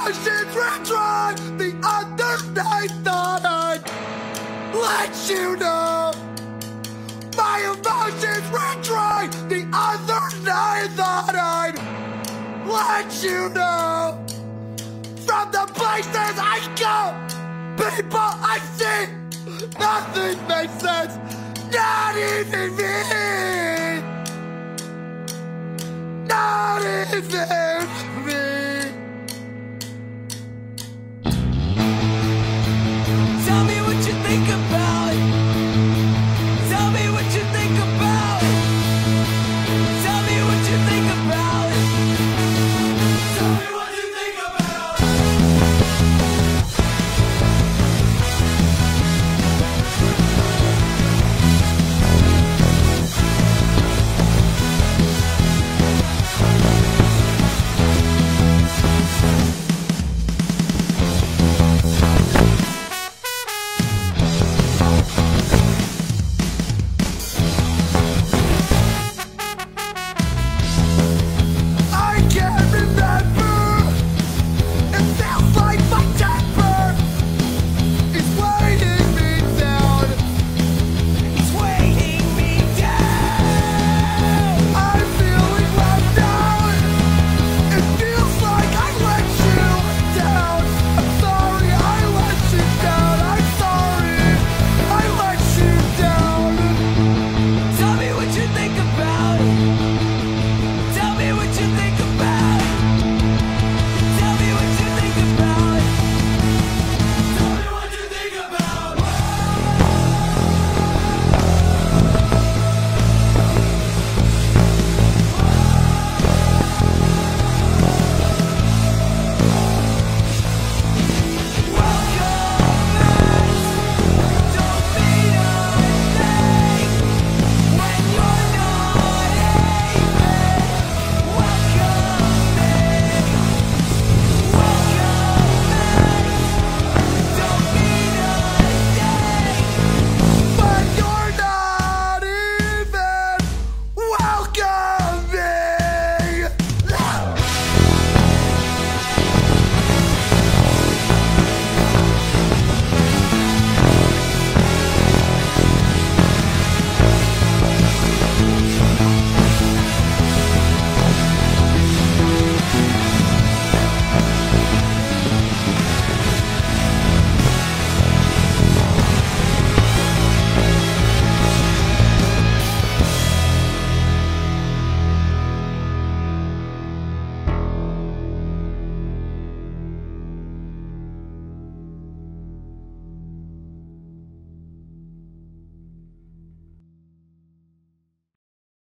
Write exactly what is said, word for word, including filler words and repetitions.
emotions retry. The other night thought I'd let you know. My emotions retry. The other night thought I'd let you know. From the places I go, people I see, nothing makes sense, not even me. Not even